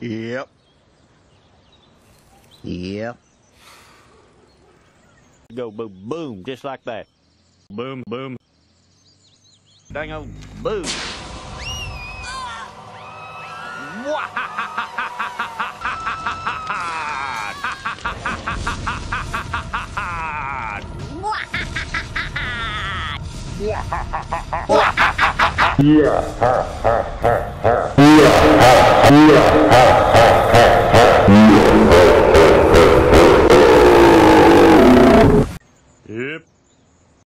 Yep. Yep. Go boom, boom, just like that. Boom, boom. Dang on, boom. Yeah.